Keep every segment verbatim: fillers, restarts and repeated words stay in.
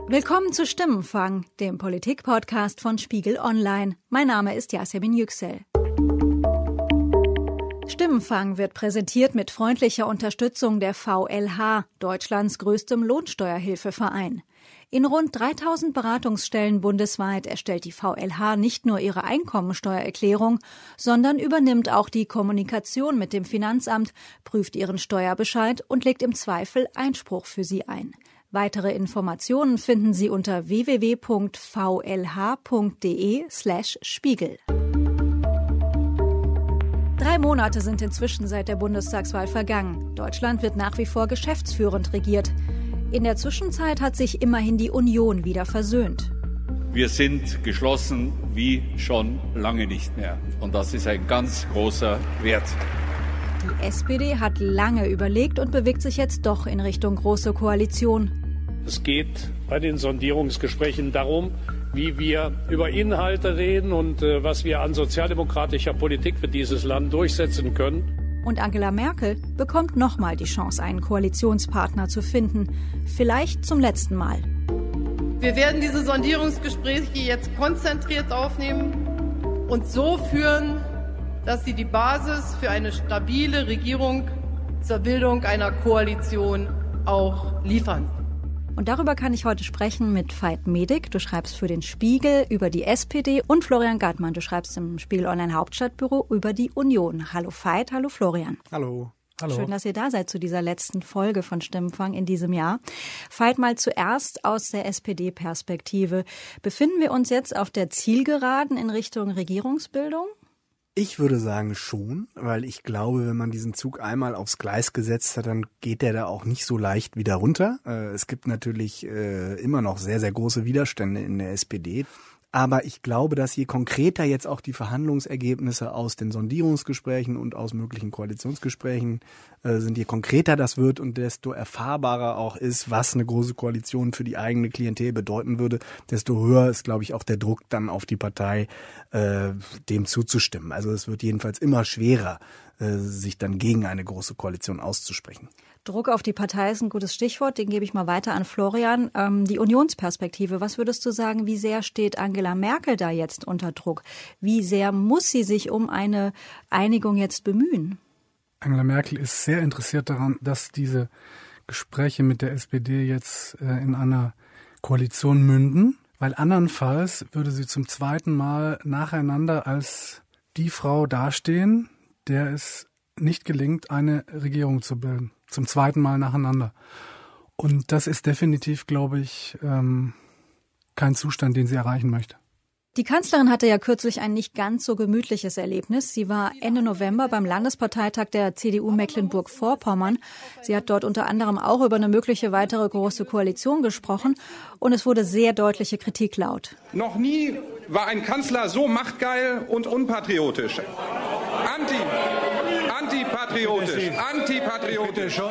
Willkommen zu Stimmenfang, dem Politik-Podcast von Spiegel Online. Mein Name ist Yasemin Yüksel. Stimmenfang wird präsentiert mit freundlicher Unterstützung der V L H, Deutschlands größtem Lohnsteuerhilfeverein. In rund dreitausend Beratungsstellen bundesweit erstellt die V L H nicht nur ihre Einkommensteuererklärung, sondern übernimmt auch die Kommunikation mit dem Finanzamt, prüft ihren Steuerbescheid und legt im Zweifel Einspruch für sie ein. Weitere Informationen finden Sie unter w w w punkt v l h punkt d e slash Spiegel. Drei Monate sind inzwischen seit der Bundestagswahl vergangen. Deutschland wird nach wie vor geschäftsführend regiert. In der Zwischenzeit hat sich immerhin die Union wieder versöhnt. Wir sind geschlossen wie schon lange nicht mehr. Und das ist ein ganz großer Wert. Die S P D hat lange überlegt und bewegt sich jetzt doch in Richtung Große Koalition. Es geht bei den Sondierungsgesprächen darum, wie wir über Inhalte reden und äh, was wir an sozialdemokratischer Politik für dieses Land durchsetzen können. Und Angela Merkel bekommt nochmal die Chance, einen Koalitionspartner zu finden. Vielleicht zum letzten Mal. Wir werden diese Sondierungsgespräche jetzt konzentriert aufnehmen und so führen, dass sie die Basis für eine stabile Regierung zur Bildung einer Koalition auch liefern. Und darüber kann ich heute sprechen mit Veit Medig. Du schreibst für den Spiegel über die S P D und Florian Gartmann. Du schreibst im Spiegel Online Hauptstadtbüro über die Union. Hallo Veit, hallo Florian. Hallo. Hallo. Schön, dass ihr da seid zu dieser letzten Folge von Stimmenfang in diesem Jahr. Veit, mal zuerst aus der S P D-Perspektive. Befinden wir uns jetzt auf der Zielgeraden in Richtung Regierungsbildung? Ich würde sagen schon, weil ich glaube, wenn man diesen Zug einmal aufs Gleis gesetzt hat, dann geht der da auch nicht so leicht wieder runter. Es gibt natürlich immer noch sehr, sehr große Widerstände in der S P D. Aber ich glaube, dass je konkreter jetzt auch die Verhandlungsergebnisse aus den Sondierungsgesprächen und aus möglichen Koalitionsgesprächen äh, sind, je konkreter das wird und desto erfahrbarer auch ist, was eine große Koalition für die eigene Klientel bedeuten würde, desto höher ist, glaube ich, auch der Druck dann auf die Partei, äh, dem zuzustimmen. Also es wird jedenfalls immer schwerer, äh, sich dann gegen eine große Koalition auszusprechen. Druck auf die Partei ist ein gutes Stichwort, den gebe ich mal weiter an Florian. Ähm, die Unionsperspektive, was würdest du sagen, wie sehr steht Angela Merkel da jetzt unter Druck? Wie sehr muss sie sich um eine Einigung jetzt bemühen? Angela Merkel ist sehr interessiert daran, dass diese Gespräche mit der S P D jetzt äh, in einer Koalition münden, weil andernfalls würde sie zum zweiten Mal nacheinander als die Frau dastehen, der es nicht gelingt, eine Regierung zu bilden. Zum zweiten Mal nacheinander. Und das ist definitiv, glaube ich, ähm, kein Zustand, den sie erreichen möchte. Die Kanzlerin hatte ja kürzlich ein nicht ganz so gemütliches Erlebnis. Sie war Ende November beim Landesparteitag der C D U Mecklenburg-Vorpommern. Sie hat dort unter anderem auch über eine mögliche weitere große Koalition gesprochen. Und es wurde sehr deutliche Kritik laut. Noch nie war ein Kanzler so machtgeil und unpatriotisch. Anti, antipatriotisch, antipatriotisch.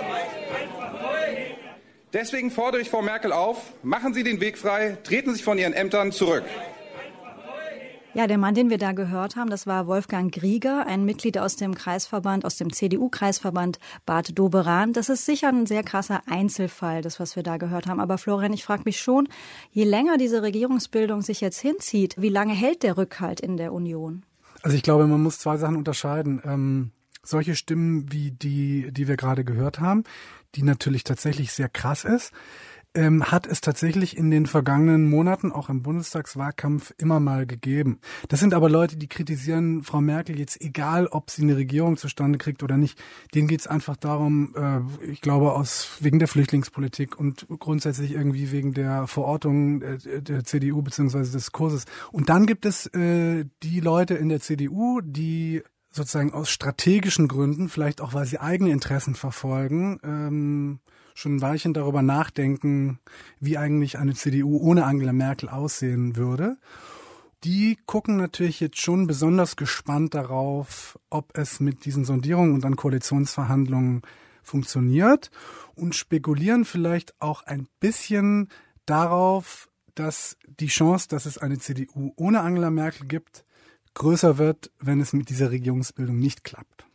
Deswegen fordere ich Frau Merkel auf, machen Sie den Weg frei, treten Sie von Ihren Ämtern zurück. Ja, der Mann, den wir da gehört haben, das war Wolfgang Grieger, ein Mitglied aus dem Kreisverband, aus dem C D U-Kreisverband Bad Doberan. Das ist sicher ein sehr krasser Einzelfall, das, was wir da gehört haben. Aber Florian, ich frage mich schon, je länger diese Regierungsbildung sich jetzt hinzieht, wie lange hält der Rückhalt in der Union? Also ich glaube, man muss zwei Sachen unterscheiden. Ähm, solche Stimmen wie die, die wir gerade gehört haben, die natürlich tatsächlich sehr krass ist, ähm, hat es tatsächlich in den vergangenen Monaten, auch im Bundestagswahlkampf, immer mal gegeben. Das sind aber Leute, die kritisieren Frau Merkel jetzt, egal ob sie eine Regierung zustande kriegt oder nicht. Denen geht es einfach darum, äh, ich glaube, aus wegen der Flüchtlingspolitik und grundsätzlich irgendwie wegen der Verortung äh, der C D U bzw. des Kurses. Und dann gibt es äh, die Leute in der C D U, die sozusagen aus strategischen Gründen, vielleicht auch weil sie eigene Interessen verfolgen, ähm, schon ein Weilchen darüber nachdenken, wie eigentlich eine C D U ohne Angela Merkel aussehen würde. Die gucken natürlich jetzt schon besonders gespannt darauf, ob es mit diesen Sondierungen und dann Koalitionsverhandlungen funktioniert und spekulieren vielleicht auch ein bisschen darauf, dass die Chance, dass es eine C D U ohne Angela Merkel gibt, größer wird, wenn es mit dieser Regierungsbildung nicht klappt.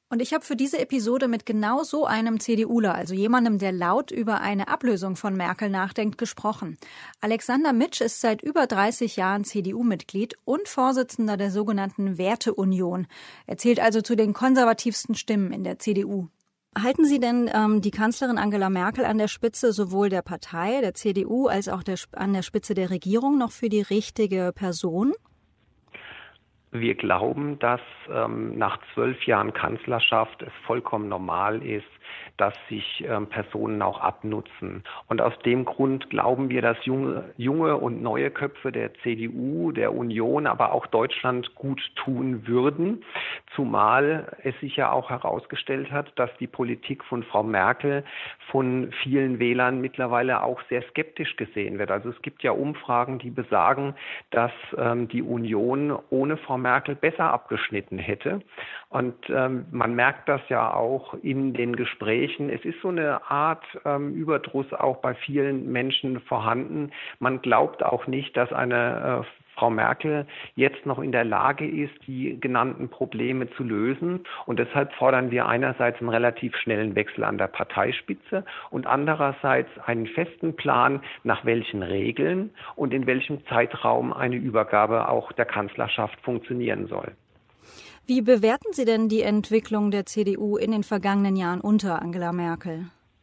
Und ich habe für diese Episode mit genau so einem CDUler, also jemandem, der laut über eine Ablösung von Merkel nachdenkt, gesprochen. Alexander Mitsch ist seit über dreißig Jahren C D U-Mitglied und Vorsitzender der sogenannten Werteunion. Er zählt also zu den konservativsten Stimmen in der C D U. Halten Sie denn ähm, die Kanzlerin Angela Merkel an der Spitze sowohl der Partei, der C D U, als auch der, an der Spitze der Regierung noch für die richtige Person? Wir glauben, dass ähm, nach zwölf Jahren Kanzlerschaft es vollkommen normal ist, dass sich ähm, Personen auch abnutzen. Und aus dem Grund glauben wir, dass junge, junge und neue Köpfe der C D U, der Union, aber auch Deutschland gut tun würden. Zumal es sich ja auch herausgestellt hat, dass die Politik von Frau Merkel von vielen Wählern mittlerweile auch sehr skeptisch gesehen wird. Also es gibt ja Umfragen, die besagen, dass ähm, die Union ohne Frau Merkel besser abgeschnitten hätte. Und ähm, man merkt das ja auch in den Gesprächen. Es ist so eine Art ähm, Überdruss auch bei vielen Menschen vorhanden. Man glaubt auch nicht, dass eine äh, Frau Merkel jetzt noch in der Lage ist, die genannten Probleme zu lösen. Und deshalb fordern wir einerseits einen relativ schnellen Wechsel an der Parteispitze und andererseits einen festen Plan, nach welchen Regeln und in welchem Zeitraum eine Übergabe auch der Kanzlerschaft funktionieren soll. Wie bewerten Sie denn die Entwicklung der C D U in den vergangenen Jahren unter Angela Merkel?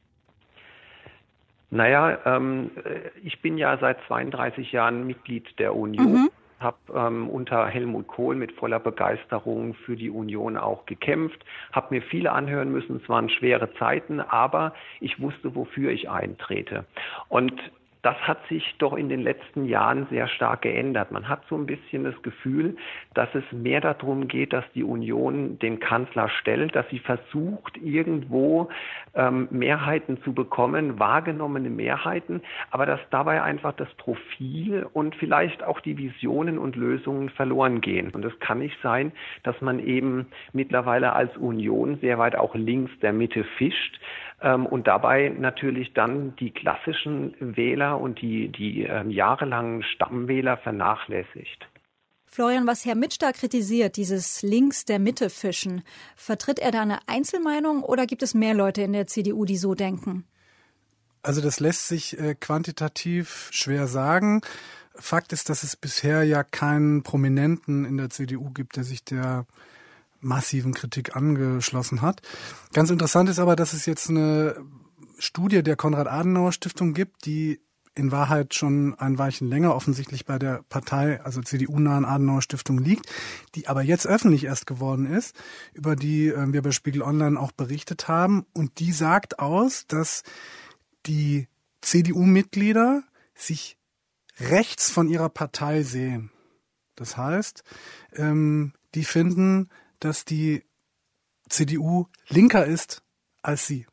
Naja, ähm, ich bin ja seit zweiunddreißig Jahren Mitglied der Union, mhm. habe ähm, unter Helmut Kohl mit voller Begeisterung für die Union auch gekämpft, habe mir viele anhören müssen, es waren schwere Zeiten, aber ich wusste, wofür ich eintrete. Und das hat sich doch in den letzten Jahren sehr stark geändert. Man hat so ein bisschen das Gefühl, dass es mehr darum geht, dass die Union den Kanzler stellt, dass sie versucht, irgendwo ähm, Mehrheiten zu bekommen, wahrgenommene Mehrheiten, aber dass dabei einfach das Profil und vielleicht auch die Visionen und Lösungen verloren gehen. Und es kann nicht sein, dass man eben mittlerweile als Union sehr weit auch links der Mitte fischt, Ähm, und dabei natürlich dann die klassischen Wähler und die, die ähm, jahrelangen Stammwähler vernachlässigt. Florian, was Herr Mitsch da kritisiert, dieses links der Mitte fischen, vertritt er da eine Einzelmeinung oder gibt es mehr Leute in der C D U, die so denken? Also das lässt sich äh, quantitativ schwer sagen. Fakt ist, dass es bisher ja keinen Prominenten in der C D U gibt, der sich der massiven Kritik angeschlossen hat. Ganz interessant ist aber, dass es jetzt eine Studie der Konrad-Adenauer-Stiftung gibt, die in Wahrheit schon ein Weilchen länger offensichtlich bei der Partei, also C D U-nahen Adenauer-Stiftung liegt, die aber jetzt öffentlich erst geworden ist, über die äh, wir bei Spiegel Online auch berichtet haben. Und die sagt aus, dass die C D U-Mitglieder sich rechts von ihrer Partei sehen. Das heißt, ähm, die finden, dass die C D U linker ist als sie.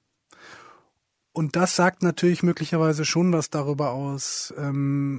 Und das sagt natürlich möglicherweise schon was darüber aus, ähm,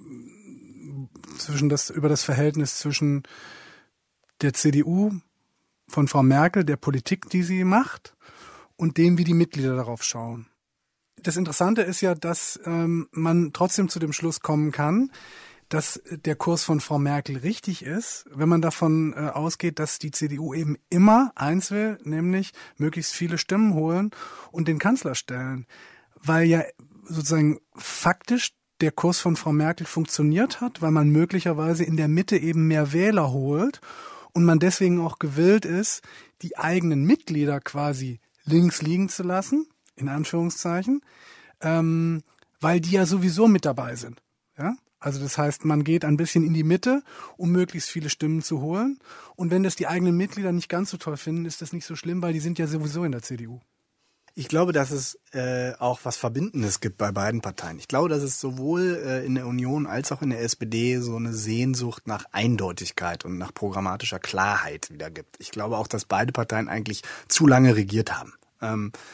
zwischen das, über das Verhältnis zwischen der C D U von Frau Merkel, der Politik, die sie macht, und dem, wie die Mitglieder darauf schauen. Das Interessante ist ja, dass ähm, man trotzdem zu dem Schluss kommen kann, dass der Kurs von Frau Merkel richtig ist, wenn man davon äh, ausgeht, dass die C D U eben immer eins will, nämlich möglichst viele Stimmen holen und den Kanzler stellen. Weil ja sozusagen faktisch der Kurs von Frau Merkel funktioniert hat, weil man möglicherweise in der Mitte eben mehr Wähler holt und man deswegen auch gewillt ist, die eigenen Mitglieder quasi links liegen zu lassen, in Anführungszeichen, ähm, weil die ja sowieso mit dabei sind, ja. Also das heißt, man geht ein bisschen in die Mitte, um möglichst viele Stimmen zu holen. Und wenn das die eigenen Mitglieder nicht ganz so toll finden, ist das nicht so schlimm, weil die sind ja sowieso in der C D U. Ich glaube, dass es äh, auch was Verbindendes gibt bei beiden Parteien. Ich glaube, dass es sowohl äh, in der Union als auch in der S P D so eine Sehnsucht nach Eindeutigkeit und nach programmatischer Klarheit wieder gibt. Ich glaube auch, dass beide Parteien eigentlich zu lange regiert haben. Ähm,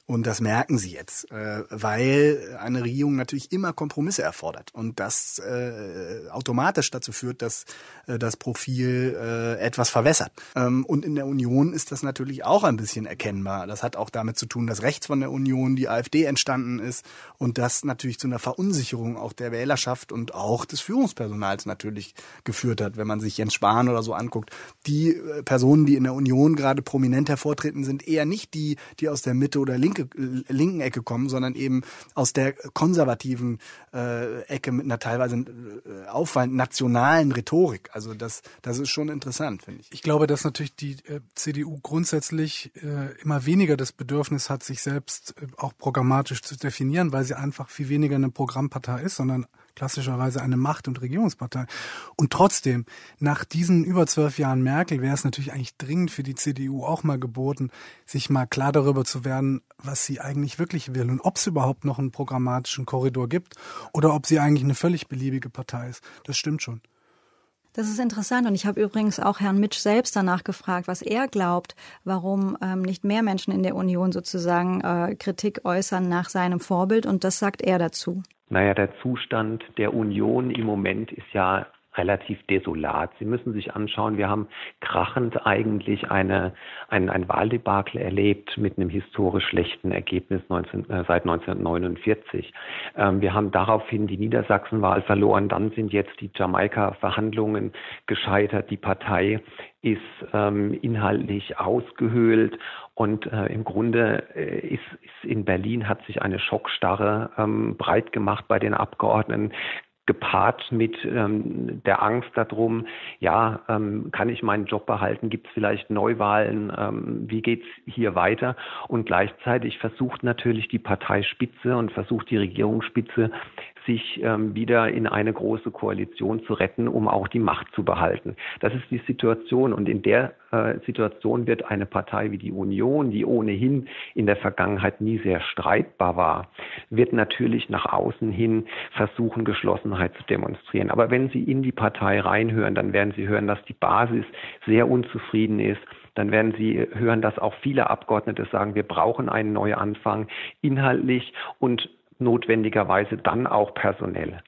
Und das merken sie jetzt, äh, weil eine Regierung natürlich immer Kompromisse erfordert und das äh, automatisch dazu führt, dass äh, das Profil äh, etwas verwässert. Ähm, und in der Union ist das natürlich auch ein bisschen erkennbar. Das hat auch damit zu tun, dass rechts von der Union die AfD entstanden ist und das natürlich zu einer Verunsicherung auch der Wählerschaft und auch des Führungspersonals natürlich geführt hat. Wenn man sich Jens Spahn oder so anguckt, die äh, Personen, die in der Union gerade prominent hervortreten, sind eher nicht die, die aus der Mitte oder linke linken Ecke kommen, sondern eben aus der konservativen äh, Ecke mit einer teilweise äh, auffallend nationalen Rhetorik. Also das, das ist schon interessant, finde ich. Ich glaube, dass natürlich die äh, C D U grundsätzlich äh, immer weniger das Bedürfnis hat, sich selbst äh, auch programmatisch zu definieren, weil sie einfach viel weniger eine Programmpartei ist, sondern klassischerweise eine Macht- und Regierungspartei. Und trotzdem, nach diesen über zwölf Jahren Merkel wäre es natürlich eigentlich dringend für die C D U auch mal geboten, sich mal klar darüber zu werden, was sie eigentlich wirklich will und ob es überhaupt noch einen programmatischen Korridor gibt oder ob sie eigentlich eine völlig beliebige Partei ist. Das stimmt schon. Das ist interessant und ich habe übrigens auch Herrn Mitsch selbst danach gefragt, was er glaubt, warum ähm, nicht mehr Menschen in der Union sozusagen äh, Kritik äußern nach seinem Vorbild, und das sagt er dazu. Naja, der Zustand der Union im Moment ist ja relativ desolat. Sie müssen sich anschauen, wir haben krachend eigentlich eine, ein, ein Wahldebakel erlebt mit einem historisch schlechten Ergebnis neunzehn, äh, seit neunzehnhundertneunundvierzig. Ähm, wir haben daraufhin die Niedersachsenwahl verloren, dann sind jetzt die Jamaika-Verhandlungen gescheitert, die Partei ist ähm, inhaltlich ausgehöhlt und äh, im Grunde äh, ist, ist in Berlin hat sich eine Schockstarre ähm, breit gemacht bei den Abgeordneten, gepaart mit ähm, der Angst darum, ja, ähm, kann ich meinen Job behalten, gibt es vielleicht Neuwahlen, ähm, wie geht's hier weiter? Und gleichzeitig versucht natürlich die Parteispitze und versucht die Regierungsspitze, sich ähm, wieder in eine große Koalition zu retten, um auch die Macht zu behalten. Das ist die Situation und in der äh, Situation wird eine Partei wie die Union, die ohnehin in der Vergangenheit nie sehr streitbar war, wird natürlich nach außen hin versuchen, Geschlossenheit zu demonstrieren. Aber wenn Sie in die Partei reinhören, dann werden Sie hören, dass die Basis sehr unzufrieden ist. Dann werden Sie hören, dass auch viele Abgeordnete sagen, wir brauchen einen Neuanfang, inhaltlich und notwendigerweise dann auch personell.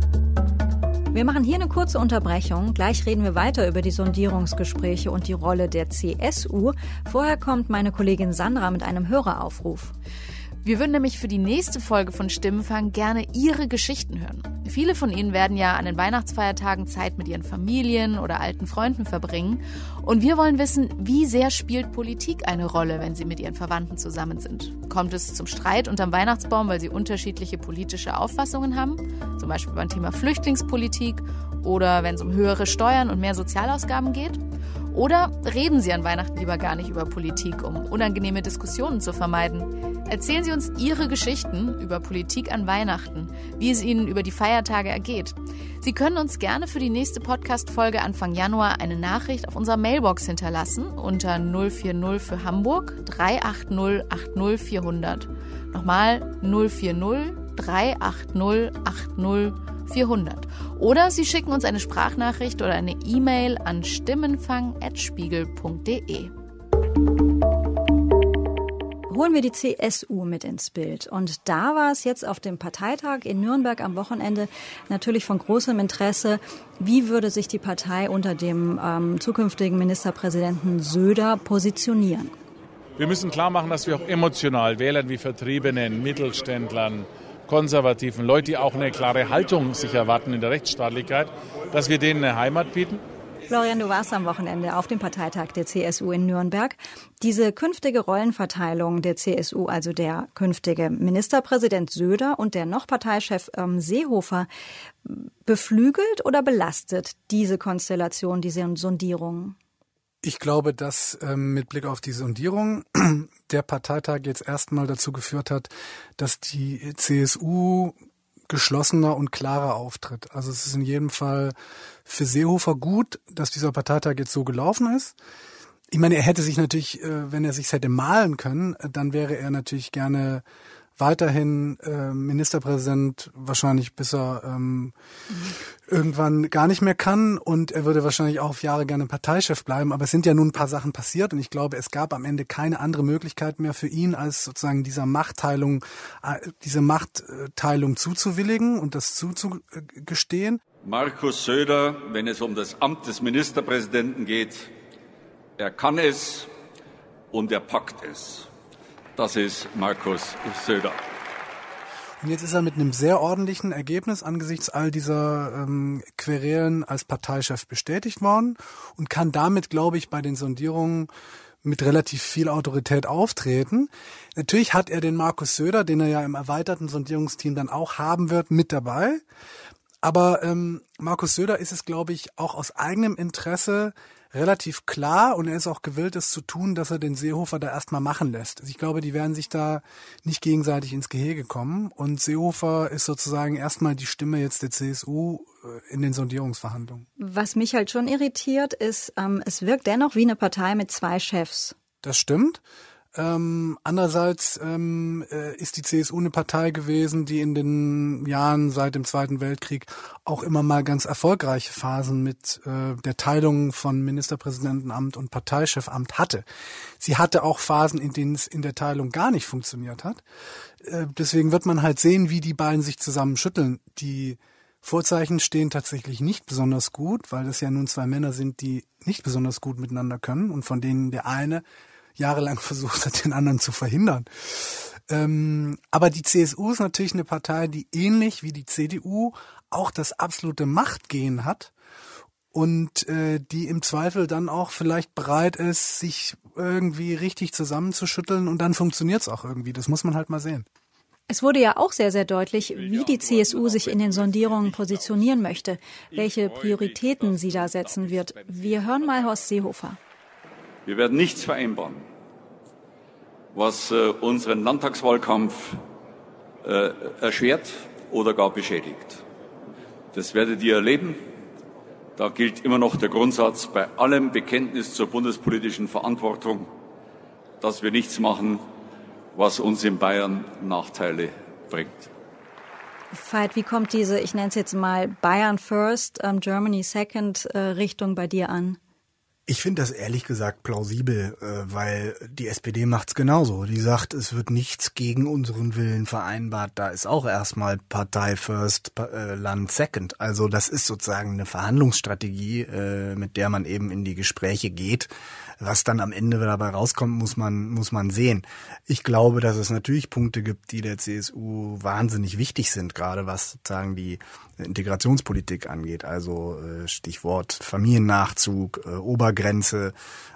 Wir machen hier eine kurze Unterbrechung. Gleich reden wir weiter über die Sondierungsgespräche und die Rolle der C S U. Vorher kommt meine Kollegin Sandra mit einem Höreraufruf. Wir würden nämlich für die nächste Folge von Stimmenfang gerne Ihre Geschichten hören. Viele von Ihnen werden ja an den Weihnachtsfeiertagen Zeit mit ihren Familien oder alten Freunden verbringen. Und wir wollen wissen, wie sehr spielt Politik eine Rolle, wenn Sie mit Ihren Verwandten zusammen sind? Kommt es zum Streit unterm Weihnachtsbaum, weil Sie unterschiedliche politische Auffassungen haben? Zum Beispiel beim Thema Flüchtlingspolitik oder wenn es um höhere Steuern und mehr Sozialausgaben geht? Oder reden Sie an Weihnachten lieber gar nicht über Politik, um unangenehme Diskussionen zu vermeiden? Erzählen Sie uns Ihre Geschichten über Politik an Weihnachten, wie es Ihnen über die Feiertage ergeht. Sie können uns gerne für die nächste Podcast-Folge Anfang Januar eine Nachricht auf unserer Mailbox hinterlassen unter null vier null für Hamburg drei acht null acht null vierhundert. Nochmal null vier null drei acht null acht null vierhundert. Oder Sie schicken uns eine Sprachnachricht oder eine E-Mail an stimmenfang at spiegel punkt de. Holen wir die C S U mit ins Bild. Und da war es jetzt auf dem Parteitag in Nürnberg am Wochenende natürlich von großem Interesse, wie würde sich die Partei unter dem ähm, zukünftigen Ministerpräsidenten Söder positionieren. Wir müssen klar machen, dass wir auch emotional Wählern wie Vertriebenen, Mittelständlern, Konservativen, Leute, die auch eine klare Haltung sich erwarten in der Rechtsstaatlichkeit, dass wir denen eine Heimat bieten. Florian, du warst am Wochenende auf dem Parteitag der C S U in Nürnberg. Diese künftige Rollenverteilung der C S U, also der künftige Ministerpräsident Söder und der noch Parteichef ähm, Seehofer, beflügelt oder belastet diese Konstellation, diese Sondierung? Ich glaube, dass ähm, mit Blick auf die Sondierung der Parteitag jetzt erstmal dazu geführt hat, dass die C S U geschlossener und klarer auftritt. Also es ist in jedem Fall für Seehofer gut, dass dieser Parteitag jetzt so gelaufen ist. Ich meine, er hätte sich natürlich, wenn er sich hätte malen können, dann wäre er natürlich gerne weiterhin äh, Ministerpräsident, wahrscheinlich bis er ähm, mhm. irgendwann gar nicht mehr kann, und er würde wahrscheinlich auch auf Jahre gerne Parteichef bleiben, aber es sind ja nun ein paar Sachen passiert und ich glaube, es gab am Ende keine andere Möglichkeit mehr für ihn, als sozusagen dieser Machtteilung, äh, diese Machtteilung zuzuwilligen und das zuzugestehen. Markus Söder, wenn es um das Amt des Ministerpräsidenten geht, er kann es und er packt es. Das ist Markus Söder. Und jetzt ist er mit einem sehr ordentlichen Ergebnis angesichts all dieser ähm, Querelen als Parteichef bestätigt worden und kann damit, glaube ich, bei den Sondierungen mit relativ viel Autorität auftreten. Natürlich hat er den Markus Söder, den er ja im erweiterten Sondierungsteam dann auch haben wird, mit dabei. Aber ähm, Markus Söder ist es, glaube ich, auch aus eigenem Interesse relativ klar, und er ist auch gewillt, es zu tun, dass er den Seehofer da erstmal machen lässt. Also ich glaube, die werden sich da nicht gegenseitig ins Gehege kommen, und Seehofer ist sozusagen erstmal die Stimme jetzt der C S U in den Sondierungsverhandlungen. Was mich halt schon irritiert, ist, ähm, es wirkt dennoch wie eine Partei mit zwei Chefs. Das stimmt. Ähm, andererseits ähm, äh, ist die C S U eine Partei gewesen, die in den Jahren seit dem Zweiten Weltkrieg auch immer mal ganz erfolgreiche Phasen mit äh, der Teilung von Ministerpräsidentenamt und Parteichefamt hatte. Sie hatte auch Phasen, in denen es in der Teilung gar nicht funktioniert hat. Äh, deswegen wird man halt sehen, wie die beiden sich zusammenschütteln. Die Vorzeichen stehen tatsächlich nicht besonders gut, weil das ja nun zwei Männer sind, die nicht besonders gut miteinander können und von denen der eine jahrelang versucht hat, den anderen zu verhindern. Ähm, aber die C S U ist natürlich eine Partei, die ähnlich wie die C D U auch das absolute Machtgehen hat und äh, die im Zweifel dann auch vielleicht bereit ist, sich irgendwie richtig zusammenzuschütteln, und dann funktioniert es auch irgendwie. Das muss man halt mal sehen. Es wurde ja auch sehr, sehr deutlich, wie die C S U sich in den Sondierungen positionieren möchte, welche Prioritäten sie da setzen wird. Wir hören mal Horst Seehofer. Wir werden nichts vereinbaren, was äh, unseren Landtagswahlkampf äh, erschwert oder gar beschädigt. Das werdet ihr erleben. Da gilt immer noch der Grundsatz bei allem Bekenntnis zur bundespolitischen Verantwortung, dass wir nichts machen, was uns in Bayern Nachteile bringt. Veit, wie kommt diese, ich nenne es jetzt mal Bayern First, um, Germany Second äh, Richtung bei dir an? Ich finde das ehrlich gesagt plausibel, weil die S P D macht's genauso. Die sagt, es wird nichts gegen unseren Willen vereinbart. Da ist auch erstmal Partei First, Land Second. Also das ist sozusagen eine Verhandlungsstrategie, mit der man eben in die Gespräche geht. Was dann am Ende dabei rauskommt, muss man muss man sehen. Ich glaube, dass es natürlich Punkte gibt, die der C S U wahnsinnig wichtig sind, gerade was sozusagen die Integrationspolitik angeht. Also Stichwort Familiennachzug, Obergrenze.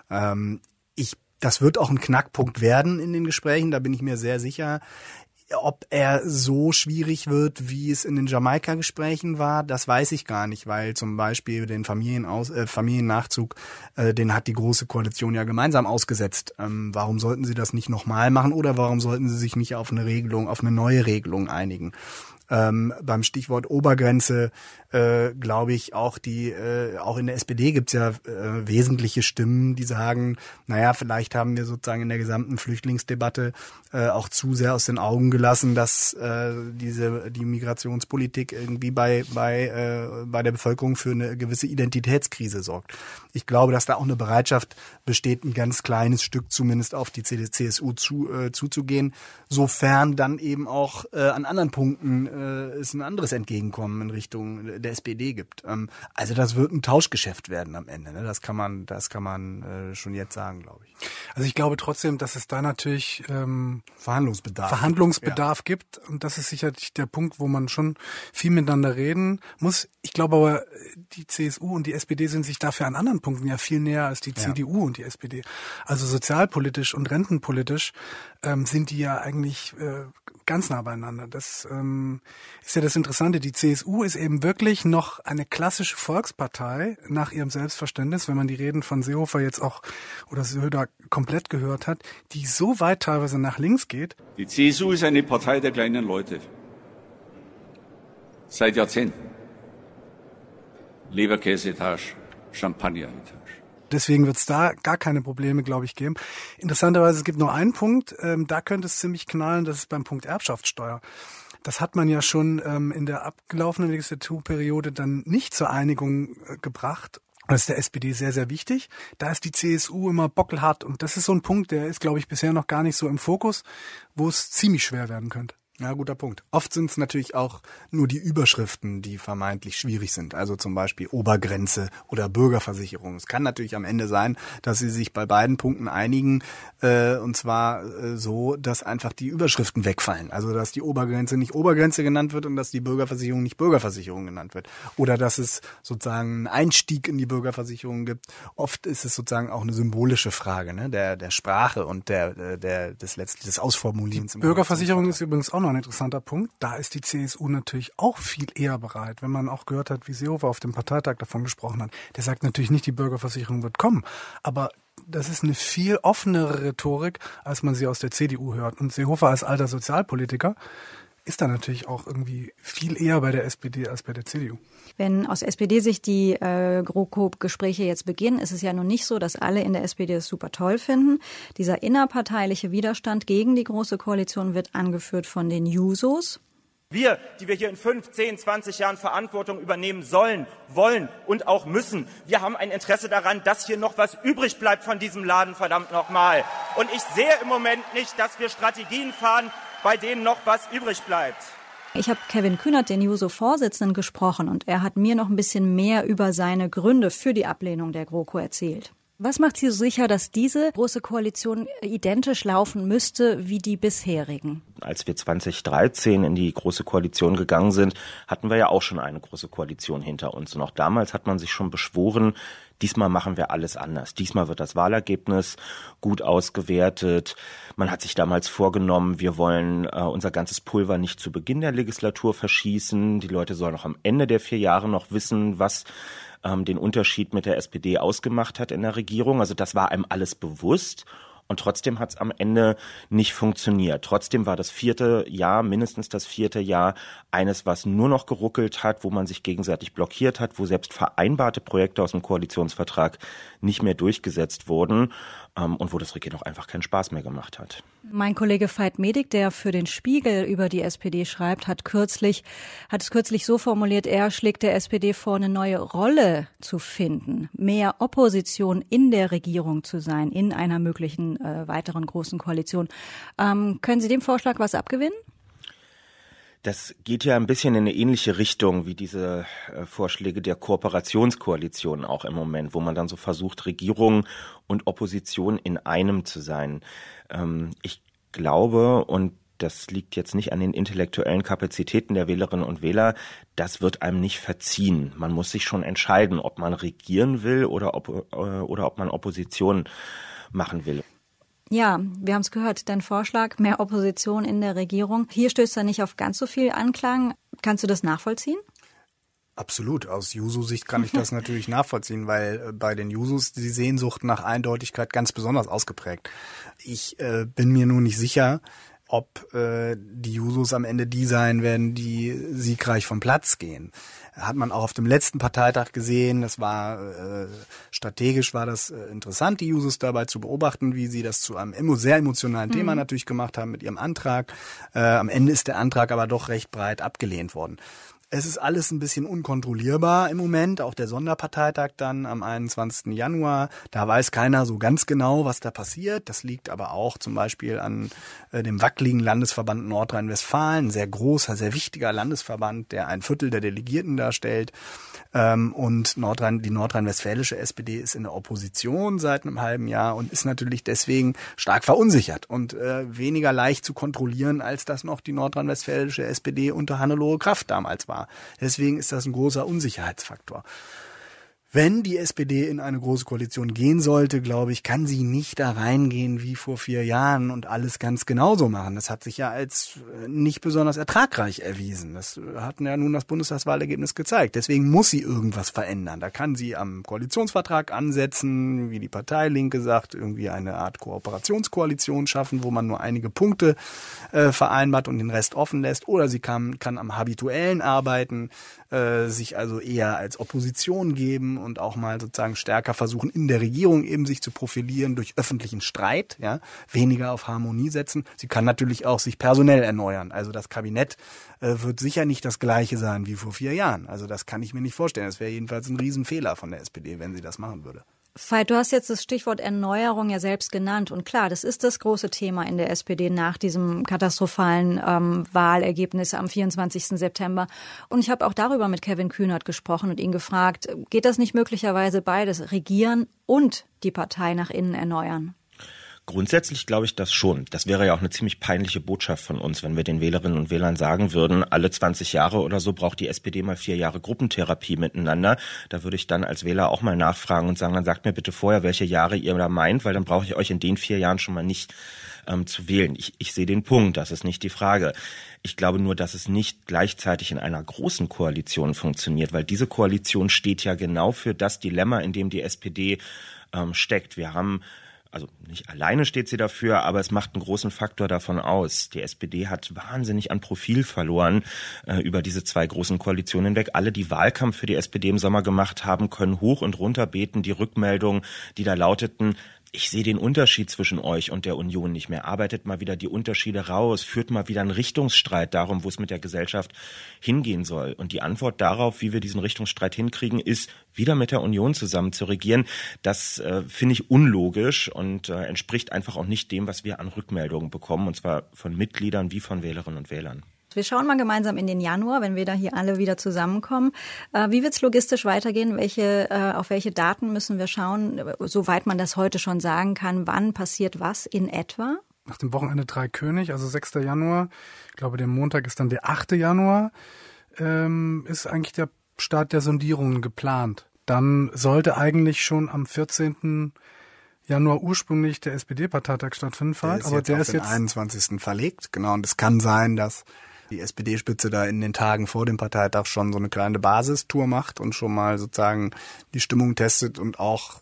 Ich, das wird auch ein Knackpunkt werden in den Gesprächen, da bin ich mir sehr sicher. Ob er so schwierig wird, wie es in den Jamaika-Gesprächen war, das weiß ich gar nicht, weil zum Beispiel den Familienaus- äh, Familiennachzug, äh, den hat die Große Koalition ja gemeinsam ausgesetzt. Ähm, warum sollten sie das nicht nochmal machen, oder warum sollten sie sich nicht auf eine Regelung, auf eine neue Regelung einigen? Ähm, beim Stichwort Obergrenze äh, glaube ich auch die äh, auch in der S P D gibt's ja äh, wesentliche Stimmen, die sagen, naja, vielleicht haben wir sozusagen in der gesamten Flüchtlingsdebatte äh, auch zu sehr aus den Augen gelassen, dass äh, diese die Migrationspolitik irgendwie bei bei äh, bei der Bevölkerung für eine gewisse Identitätskrise sorgt. Ich glaube, dass da auch eine Bereitschaft besteht, ein ganz kleines Stück zumindest auf die C S U zu, äh, zuzugehen, sofern dann eben auch äh, an anderen Punkten äh, es ein anderes Entgegenkommen in Richtung der S P D gibt. Ähm, also das wird ein Tauschgeschäft werden am Ende. Ne? Das kann man, das kann man äh, schon jetzt sagen, glaube ich. Also ich glaube trotzdem, dass es da natürlich ähm, Verhandlungsbedarf, Verhandlungsbedarf gibt, ja. gibt. Und das ist sicherlich der Punkt, wo man schon viel miteinander reden muss. Ich glaube aber, die C S U und die S P D sind sich dafür an anderen Punkten ja viel näher als die ja. C D U und die S P D. Also sozialpolitisch und rentenpolitisch ähm, sind die ja eigentlich äh, ganz nah beieinander. Das ähm, ist ja das Interessante. Die C S U ist eben wirklich noch eine klassische Volkspartei nach ihrem Selbstverständnis, wenn man die Reden von Seehofer jetzt auch oder Söder komplett gehört hat, die so weit teilweise nach links geht. Die C S U ist eine Partei der kleinen Leute. Seit Jahrzehnten. Leberkäse-Etage, Champagner-Etage. Deswegen wird es da gar keine Probleme, glaube ich, geben. Interessanterweise, es gibt nur einen Punkt, ähm, da könnte es ziemlich knallen, das ist beim Punkt Erbschaftssteuer. Das hat man ja schon ähm, in der abgelaufenen Legislaturperiode dann nicht zur Einigung äh, gebracht. Das ist der S P D sehr, sehr wichtig. Da ist die C S U immer bockelhart und das ist so ein Punkt, der ist, glaube ich, bisher noch gar nicht so im Fokus, wo es ziemlich schwer werden könnte. Ja, guter Punkt. Oft sind es natürlich auch nur die Überschriften, die vermeintlich schwierig sind. Also zum Beispiel Obergrenze oder Bürgerversicherung. Es kann natürlich am Ende sein, dass sie sich bei beiden Punkten einigen, äh, und zwar äh, so, dass einfach die Überschriften wegfallen. Also dass die Obergrenze nicht Obergrenze genannt wird und dass die Bürgerversicherung nicht Bürgerversicherung genannt wird. Oder dass es sozusagen einen Einstieg in die Bürgerversicherung gibt. Oft ist es sozusagen auch eine symbolische Frage, ne, der der Sprache und der der des letztlich des Ausformulierens. Die Bürgerversicherung ist übrigens auch noch ein interessanter Punkt. Da ist die C S U natürlich auch viel eher bereit, wenn man auch gehört hat, wie Seehofer auf dem Parteitag davon gesprochen hat. Der sagt natürlich nicht, die Bürgerversicherung wird kommen, aber das ist eine viel offenere Rhetorik, als man sie aus der C D U hört. Und Seehofer als alter Sozialpolitiker ist da natürlich auch irgendwie viel eher bei der S P D als bei der C D U. Wenn aus S P D-Sicht die äh, GroKo-Gespräche jetzt beginnen, ist es ja nun nicht so, dass alle in der S P D es super toll finden. Dieser innerparteiliche Widerstand gegen die Große Koalition wird angeführt von den Jusos. Wir, die wir hier in fünf, zehn, zwanzig Jahren Verantwortung übernehmen sollen, wollen und auch müssen, wir haben ein Interesse daran, dass hier noch was übrig bleibt von diesem Laden, verdammt nochmal. Und ich sehe im Moment nicht, dass wir Strategien fahren, bei denen noch was übrig bleibt. Ich habe Kevin Kühnert, den Juso-Vorsitzenden, gesprochen und er hat mir noch ein bisschen mehr über seine Gründe für die Ablehnung der GroKo erzählt. Was macht Sie so sicher, dass diese Große Koalition identisch laufen müsste wie die bisherigen? Als wir zwanzig dreizehn in die Große Koalition gegangen sind, hatten wir ja auch schon eine Große Koalition hinter uns. Und auch damals hat man sich schon beschworen, diesmal machen wir alles anders. Diesmal wird das Wahlergebnis gut ausgewertet. Man hat sich damals vorgenommen, wir wollen äh, unser ganzes Pulver nicht zu Beginn der Legislatur verschießen. Die Leute sollen auch am Ende der vier Jahre noch wissen, was ähm, den Unterschied mit der S P D ausgemacht hat in der Regierung. Also das war einem alles bewusst. Und trotzdem hat es am Ende nicht funktioniert. Trotzdem war das vierte Jahr, mindestens das vierte Jahr, eines, was nur noch geruckelt hat, wo man sich gegenseitig blockiert hat, wo selbst vereinbarte Projekte aus dem Koalitionsvertrag nicht mehr durchgesetzt wurden ähm, und wo das Regieren auch einfach keinen Spaß mehr gemacht hat. Mein Kollege Veit Medig, der für den Spiegel über die S P D schreibt, hat kürzlich, hat es kürzlich so formuliert, er schlägt der S P D vor, eine neue Rolle zu finden, mehr Opposition in der Regierung zu sein, in einer möglichen äh, weiteren großen Koalition. Ähm, können Sie dem Vorschlag was abgewinnen? Das geht ja ein bisschen in eine ähnliche Richtung wie diese äh, Vorschläge der Kooperationskoalition auch im Moment, wo man dann so versucht, Regierung und Opposition in einem zu sein. Ähm, ich glaube, und das liegt jetzt nicht an den intellektuellen Kapazitäten der Wählerinnen und Wähler, das wird einem nicht verziehen. Man muss sich schon entscheiden, ob man regieren will oder ob, äh, oder ob man Opposition machen will. Ja, wir haben es gehört, dein Vorschlag, mehr Opposition in der Regierung. Hier stößt er nicht auf ganz so viel Anklang. Kannst du das nachvollziehen? Absolut. Aus Juso-Sicht kann ich das natürlich nachvollziehen, weil bei den Jusos die Sehnsucht nach Eindeutigkeit ganz besonders ausgeprägt. Ich äh, bin mir nur nicht sicher, ob äh, die Jusos am Ende die sein werden, die siegreich vom Platz gehen. Hat man auch auf dem letzten Parteitag gesehen. Das war äh, strategisch war das äh, interessant, die Jusos dabei zu beobachten, wie sie das zu einem emo- sehr emotionalen mhm. Thema natürlich gemacht haben mit ihrem Antrag. Äh, am Ende ist der Antrag aber doch recht breit abgelehnt worden. Es ist alles ein bisschen unkontrollierbar im Moment, auch der Sonderparteitag dann am einundzwanzigsten Januar. Da weiß keiner so ganz genau, was da passiert. Das liegt aber auch zum Beispiel an äh, dem wackeligen Landesverband Nordrhein-Westfalen, ein sehr großer, sehr wichtiger Landesverband, der ein Viertel der Delegierten darstellt. Ähm, und Nordrhein, die nordrhein-westfälische S P D ist in der Opposition seit einem halben Jahr und ist natürlich deswegen stark verunsichert und äh, weniger leicht zu kontrollieren, als das noch die nordrhein-westfälische S P D unter Hannelore Kraft damals war. Deswegen ist das ein großer Unsicherheitsfaktor. Wenn die S P D in eine große Koalition gehen sollte, glaube ich, kann sie nicht da reingehen wie vor vier Jahren und alles ganz genauso machen. Das hat sich ja als nicht besonders ertragreich erwiesen. Das hat ja nun das Bundestagswahlergebnis gezeigt. Deswegen muss sie irgendwas verändern. Da kann sie am Koalitionsvertrag ansetzen, wie die Partei Linke sagt, irgendwie eine Art Kooperationskoalition schaffen, wo man nur einige Punkte äh, vereinbart und den Rest offen lässt. Oder sie kann, kann am Habituellen arbeiten, äh, sich also eher als Opposition geben geben und auch mal sozusagen stärker versuchen, in der Regierung eben sich zu profilieren durch öffentlichen Streit, ja, weniger auf Harmonie setzen. Sie kann natürlich auch sich personell erneuern. Also das Kabinett äh, wird sicher nicht das gleiche sein wie vor vier Jahren. Also das kann ich mir nicht vorstellen. Das wäre jedenfalls ein Riesenfehler von der S P D, wenn sie das machen würde. Veit, du hast jetzt das Stichwort Erneuerung ja selbst genannt. Und klar, das ist das große Thema in der S P D nach diesem katastrophalen ähm, Wahlergebnis am vierundzwanzigsten September. Und ich habe auch darüber mit Kevin Kühnert gesprochen und ihn gefragt, geht das nicht möglicherweise beides, regieren und die Partei nach innen erneuern? Grundsätzlich glaube ich das schon. Das wäre ja auch eine ziemlich peinliche Botschaft von uns, wenn wir den Wählerinnen und Wählern sagen würden, alle zwanzig Jahre oder so braucht die S P D mal vier Jahre Gruppentherapie miteinander. Da würde ich dann als Wähler auch mal nachfragen und sagen, dann sagt mir bitte vorher, welche Jahre ihr da meint, weil dann brauche ich euch in den vier Jahren schon mal nicht ähm, zu wählen. Ich, ich sehe den Punkt, das ist nicht die Frage. Ich glaube nur, dass es nicht gleichzeitig in einer großen Koalition funktioniert, weil diese Koalition steht ja genau für das Dilemma, in dem die S P D ähm, steckt. Wir haben Also nicht alleine steht sie dafür, aber es macht einen großen Faktor davon aus. Die S P D hat wahnsinnig an Profil verloren äh, über diese zwei großen Koalitionen hinweg. Alle, die Wahlkampf für die S P D im Sommer gemacht haben, können hoch und runter beten. Die Rückmeldungen, die da lauteten, ich sehe den Unterschied zwischen euch und der Union nicht mehr. Arbeitet mal wieder die Unterschiede raus, führt mal wieder einen Richtungsstreit darum, wo es mit der Gesellschaft hingehen soll. Und die Antwort darauf, wie wir diesen Richtungsstreit hinkriegen, ist, wieder mit der Union zusammen zu regieren. Das äh, finde ich unlogisch und äh, entspricht einfach auch nicht dem, was wir an Rückmeldungen bekommen, und zwar von Mitgliedern wie von Wählerinnen und Wählern. Wir schauen mal gemeinsam in den Januar, wenn wir da hier alle wieder zusammenkommen. Äh, wie wird es logistisch weitergehen? Welche, äh, auf welche Daten müssen wir schauen, soweit man das heute schon sagen kann? Wann passiert was in etwa? Nach dem Wochenende Dreikönig, also sechster Januar, ich glaube der Montag ist dann der achte Januar, ähm, ist eigentlich der Start der Sondierungen geplant. Dann sollte eigentlich schon am vierzehnten Januar ursprünglich der S P D-Parteitag stattfinden, der ist aber jetzt der auf ist den jetzt einundzwanzigsten verlegt. Genau, und es kann sein, dass die S P D-Spitze da in den Tagen vor dem Parteitag schon so eine kleine Basistour macht und schon mal sozusagen die Stimmung testet und auch,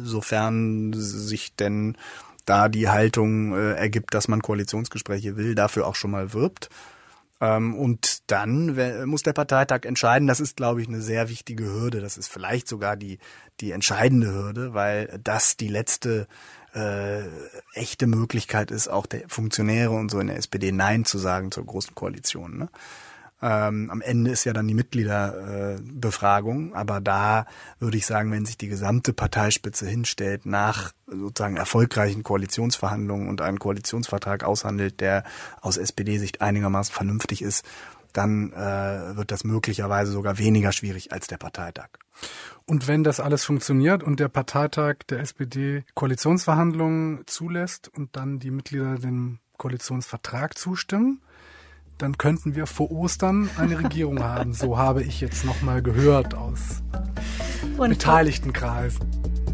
sofern sich denn da die Haltung äh, ergibt, dass man Koalitionsgespräche will, dafür auch schon mal wirbt. Ähm, und dann w- muss der Parteitag entscheiden. Das ist, glaube ich, eine sehr wichtige Hürde. Das ist vielleicht sogar die, die entscheidende Hürde, weil das die letzte Äh, echte Möglichkeit ist, auch der Funktionäre und so in der S P D Nein zu sagen zur großen Koalition. Ne? Ähm, am Ende ist ja dann die Mitgliederbefragung, äh, aber da würde ich sagen, wenn sich die gesamte Parteispitze hinstellt, nach sozusagen erfolgreichen Koalitionsverhandlungen und einen Koalitionsvertrag aushandelt, der aus S P D-Sicht einigermaßen vernünftig ist, dann äh, wird das möglicherweise sogar weniger schwierig als der Parteitag. Und wenn das alles funktioniert und der Parteitag der S P D Koalitionsverhandlungen zulässt und dann die Mitglieder dem Koalitionsvertrag zustimmen, dann könnten wir vor Ostern eine Regierung haben. So habe ich jetzt nochmal gehört aus und beteiligten Kreisen.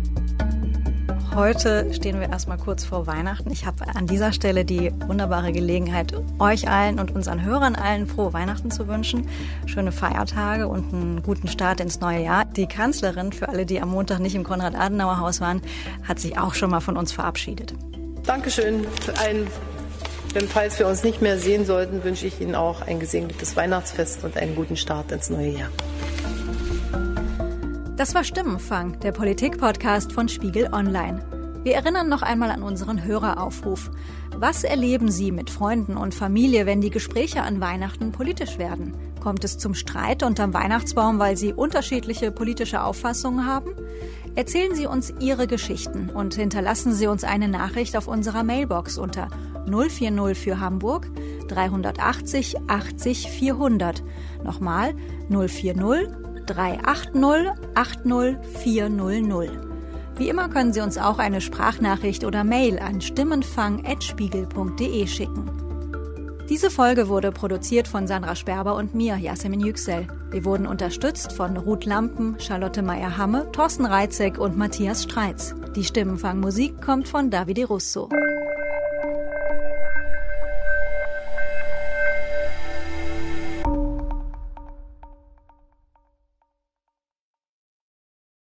Heute stehen wir erstmal kurz vor Weihnachten. Ich habe an dieser Stelle die wunderbare Gelegenheit, euch allen und unseren Hörern allen frohe Weihnachten zu wünschen. Schöne Feiertage und einen guten Start ins neue Jahr. Die Kanzlerin, für alle, die am Montag nicht im Konrad-Adenauer-Haus waren, hat sich auch schon mal von uns verabschiedet. Dankeschön. Für einen, denn falls wir uns nicht mehr sehen sollten, wünsche ich Ihnen auch ein gesegnetes Weihnachtsfest und einen guten Start ins neue Jahr. Das war Stimmenfang, der Politik-Podcast von Spiegel Online. Wir erinnern noch einmal an unseren Höreraufruf. Was erleben Sie mit Freunden und Familie, wenn die Gespräche an Weihnachten politisch werden? Kommt es zum Streit unterm Weihnachtsbaum, weil Sie unterschiedliche politische Auffassungen haben? Erzählen Sie uns Ihre Geschichten und hinterlassen Sie uns eine Nachricht auf unserer Mailbox unter null vier null für Hamburg dreihundertachtzig achtzig vierhundert. Nochmal null vier null drei acht null acht null vier null null. Wie immer können Sie uns auch eine Sprachnachricht oder Mail an stimmenfang at spiegel punkt de schicken. Diese Folge wurde produziert von Sandra Sperber und mir, Yasemin Yüksel. Wir wurden unterstützt von Ruth Lampen, Charlotte Meyer-Hamme, Thorsten Reitzek und Matthias Streitz. Die Stimmenfang-Musik kommt von Davide Russo.